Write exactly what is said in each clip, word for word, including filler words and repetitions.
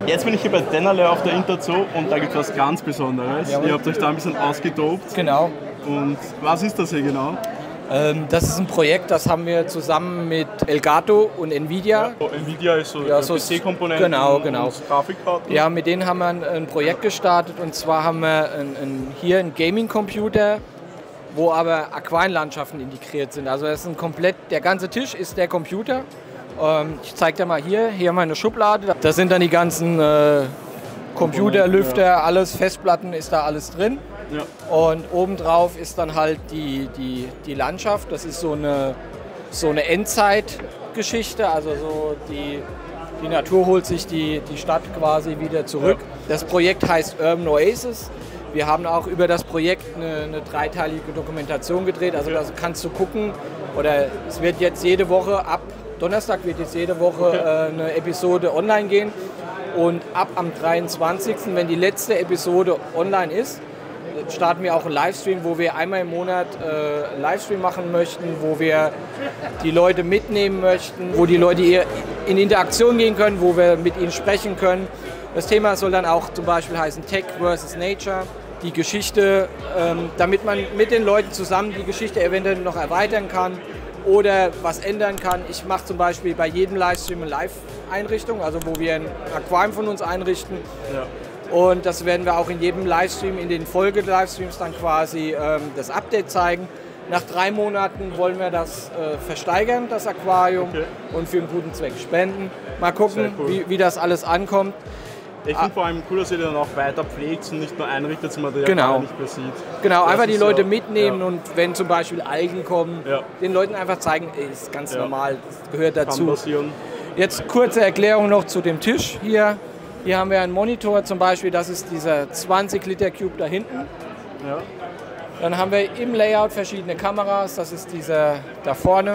Jetzt bin ich hier bei Dennerle auf der Interzoo und da gibt es was ganz Besonderes. Jawohl. Ihr habt euch da ein bisschen ausgetobt. Genau. Und was ist das hier genau? Ähm, das ist ein Projekt, das haben wir zusammen mit Elgato und Nvidia. Ja, Nvidia ist so, Ja, so P C-Komponenten genau, genau. und Grafikkarten. Ja, mit denen haben wir ein, ein Projekt gestartet und zwar haben wir ein, ein, hier einen Gaming-Computer, wo aber Aquarienlandschaften integriert sind. Also das ist ein komplett, der ganze Tisch ist der Computer. Ähm, ich zeige dir mal hier, hier haben wir eine Schublade. Da sind dann die ganzen äh, Computer, Lüfter, alles, Festplatten ist da alles drin. Ja. Und obendrauf ist dann halt die, die, die Landschaft. Das ist so eine, so eine Endzeitgeschichte. Also so die, die Natur holt sich die, die Stadt quasi wieder zurück. Ja. Das Projekt heißt Urban Oasis. Wir haben auch über das Projekt eine, eine dreiteilige Dokumentation gedreht. Also da kannst du gucken. Oder es wird jetzt jede Woche, ab Donnerstag wird jetzt jede Woche okay. äh, eine Episode online gehen. Und ab am dreiundzwanzigsten, wenn die letzte Episode online ist, starten wir auch einen Livestream, wo wir einmal im Monat äh, einen Livestream machen möchten, wo wir die Leute mitnehmen möchten, wo die Leute in Interaktion gehen können, wo wir mit ihnen sprechen können. Das Thema soll dann auch zum Beispiel heißen Tech versus Nature, die Geschichte, ähm, damit man mit den Leuten zusammen die Geschichte eventuell noch erweitern kann oder was ändern kann. Ich mache zum Beispiel bei jedem Livestream eine Live-Einrichtung, also wo wir ein Aquarium von uns einrichten. Ja. Und das werden wir auch in jedem Livestream, in den Folge-Livestreams dann quasi ähm, das Update zeigen. Nach drei Monaten wollen wir das äh, versteigern, das Aquarium, okay. und für einen guten Zweck spenden. Mal gucken, cool. wie, wie das alles ankommt. Ich finde vor allem cool, dass ihr dann auch weiter pflegt und nicht nur einrichtet, sondern der genau. nicht mehr sieht. Genau, das einfach die Leute ja, mitnehmen ja. und wenn zum Beispiel Algen kommen, ja. den Leuten einfach zeigen, ey, ist ganz ja. normal, das gehört dazu. Kann passieren. Jetzt kurze Erklärung noch zu dem Tisch hier. Hier haben wir einen Monitor zum Beispiel, das ist dieser zwanzig Liter Cube da hinten. Ja. Dann haben wir im Layout verschiedene Kameras, das ist dieser da vorne.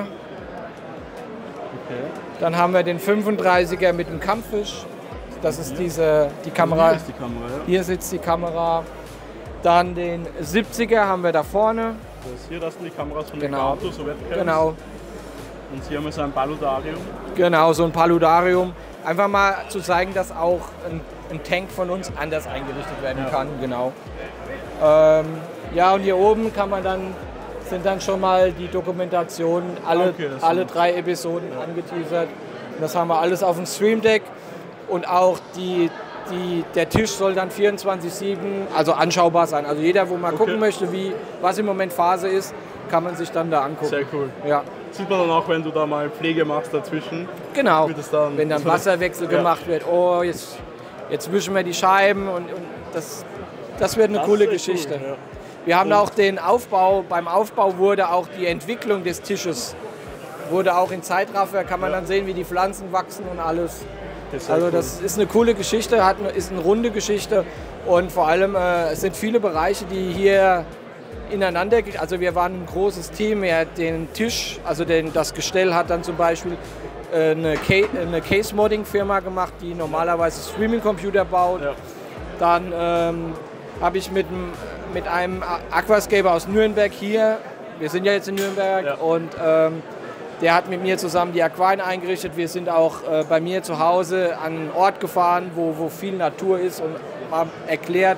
Okay. Dann haben wir den fünfunddreißiger mit dem Kampffisch, das ist diese, die Kamera. Also hier ist die Kamera, ja. Hier sitzt die Kamera. Dann den siebziger haben wir da vorne. Das hier, das sind die Kameras von genau. Elgato, so Webcams. Genau. Und hier haben wir so ein Paludarium. Genau, so ein Paludarium. Einfach mal zu zeigen, dass auch ein, ein Tank von uns anders eingerichtet werden ja. kann. Genau. Ähm, ja, und hier oben kann man dann, sind dann schon mal die Dokumentationen, alle, okay, alle drei Episoden ja. angeteasert. Und das haben wir alles auf dem Stream Deck. Und auch die, die, der Tisch soll dann vierundzwanzig sieben also anschaubar sein. Also jeder, wo mal okay. gucken möchte, wie, was im Moment Phase ist, kann man sich dann da angucken. Sehr cool. Ja. Sieht man dann auch, wenn du da mal Pflege machst dazwischen? Genau, dann, wenn dann Wasserwechsel ja. gemacht wird, oh, jetzt, jetzt wischen wir die Scheiben und, und das, das wird eine das coole Geschichte. Cool, ja. Wir haben und auch den Aufbau, beim Aufbau wurde auch die Entwicklung des Tisches, wurde auch in Zeitraffer, kann man ja. dann sehen, wie die Pflanzen wachsen und alles. Das also das cool. ist eine coole Geschichte, hat eine, ist eine runde Geschichte und vor allem äh, es sind viele Bereiche, die hier ineinander, also wir waren ein großes Team, ja, den Tisch, also den, das Gestell hat dann zum Beispiel äh, eine, eine Case-Modding-Firma gemacht, die normalerweise Streaming-Computer baut. Ja. Dann ähm, habe ich mit, mit einem Aquascaper aus Nürnberg hier, wir sind ja jetzt in Nürnberg, ja. und ähm, der hat mit mir zusammen die Aquarien eingerichtet. Wir sind auch äh, bei mir zu Hause an einen Ort gefahren, wo, wo viel Natur ist und mal erklärt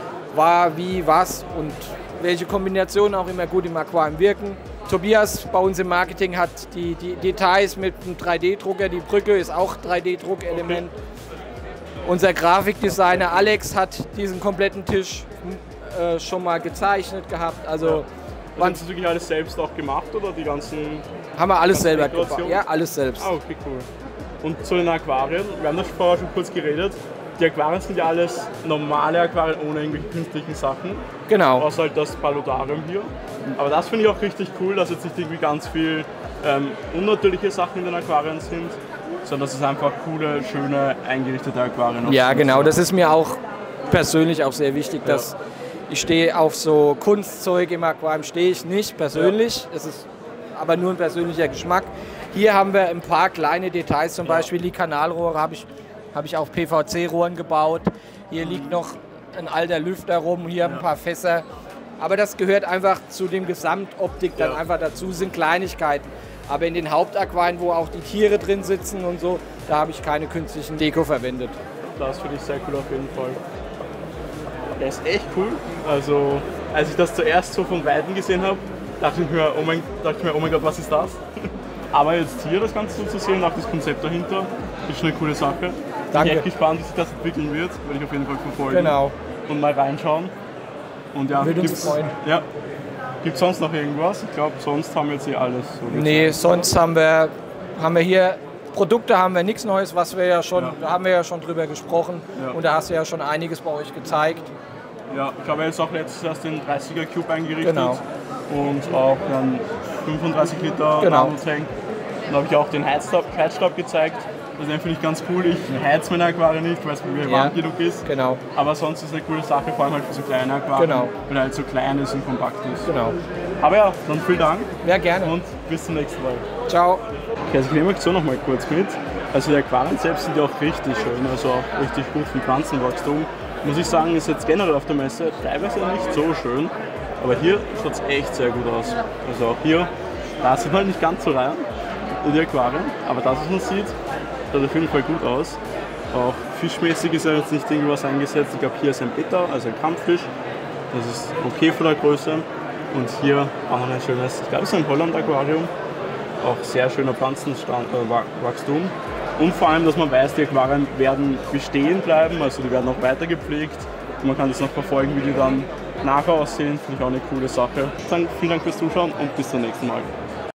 war, wie, was und welche Kombinationen auch immer gut im Aquarium wirken. Tobias bei uns im Marketing hat die, die Details mit einem drei D Drucker. Die Brücke ist auch drei D Druckelement. Okay. Unser Grafikdesigner Alex hat diesen kompletten Tisch äh, schon mal gezeichnet gehabt. Also, ja. Haben Sie wirklich alles selbst auch gemacht oder die ganzen? Haben wir alles selber gemacht. Ja, alles selbst. Ah, okay, cool. Und zu den Aquarien, wir haben das vorher schon kurz geredet. Die Aquarien sind ja alles normale Aquarien ohne irgendwelche künstlichen Sachen. Genau. Außer halt das Paludarium hier. Aber das finde ich auch richtig cool, dass jetzt nicht irgendwie ganz viel ähm, unnatürliche Sachen in den Aquarien sind, sondern dass es einfach coole, schöne, eingerichtete Aquarien sind. Ja, genau. Das ist mir auch persönlich auch sehr wichtig, dass ja. ich stehe auf so Kunstzeug im Aquarium, stehe ich nicht persönlich. Ja. Das ist aber nur ein persönlicher Geschmack. Hier haben wir ein paar kleine Details, zum ja. Beispiel die Kanalrohre habe ich habe ich auf P V C-Rohren gebaut. Hier liegt noch ein alter Lüfter rum, hier ja. ein paar Fässer. Aber das gehört einfach zu dem Gesamtoptik dann ja. einfach dazu, sind Kleinigkeiten. Aber in den Hauptaquarien, wo auch die Tiere drin sitzen und so, da habe ich keine künstlichen Deko verwendet. Das finde ich sehr cool auf jeden Fall. Der ist echt cool. Also, als ich das zuerst so von Weitem gesehen habe, dachte ich mir, oh mein, dachte ich mir, oh mein Gott, was ist das? Aber jetzt hier das Ganze so zu sehen, auch das Konzept dahinter, ist schon eine coole Sache. Danke. Ich bin echt gespannt, wie sich das entwickeln wird. Werde ich auf jeden Fall verfolgen. Genau. Und mal reinschauen. Und ja, Würde uns gibt's, freuen. Ja. Gibt es sonst noch irgendwas? Ich glaube, sonst haben wir jetzt hier alles. So nee, sonst haben wir, haben wir hier, Produkte haben wir nichts Neues, was wir ja schon, Ja. da haben wir ja schon drüber gesprochen. Ja. Und da hast du ja schon einiges bei euch gezeigt. Ja, ich habe jetzt auch letztes erst den dreißiger Cube eingerichtet. Genau. Und auch dann fünfunddreißig Liter Genau. Nano-Tank. Dann habe ich auch den Heizstab, Heizstab gezeigt. Also den finde ich ganz cool. Ich heiz meine Aquarien nicht, weil es bei mir Ja. warm genug ist. Genau. Aber sonst ist es eine coole Sache, vor allem halt für so kleine Aquarien, Genau. weil er halt so klein ist und kompakt ist. Genau. Aber ja, dann vielen Dank Ja, gerne. und bis zum nächsten Mal. Ciao. Okay, also ich nehme euch so noch mal kurz mit. Also die Aquarien selbst sind ja auch richtig schön, also auch richtig gut für Pflanzenwachstum. Muss ich sagen, ist jetzt generell auf der Messe teilweise nicht so schön, aber hier schaut es echt sehr gut aus. Also auch hier, da sieht man nicht ganz so rein in die Aquarien, aber das, was man sieht, schaut auf jeden Fall gut aus. Auch fischmäßig ist ja jetzt nicht irgendwas eingesetzt. Ich glaube, hier ist ein Beta, also ein Kampffisch. Das ist okay von der Größe. Und hier auch noch ein schönes, ich glaube, es ist ein Holland-Aquarium. Auch sehr schöner Pflanzenwachstum. Und vor allem, dass man weiß, die Aquarien werden bestehen bleiben, also die werden auch weiter gepflegt. Und man kann das noch verfolgen, wie die dann nachher aussehen. Finde ich auch eine coole Sache. Dann vielen Dank fürs Zuschauen und bis zum nächsten Mal.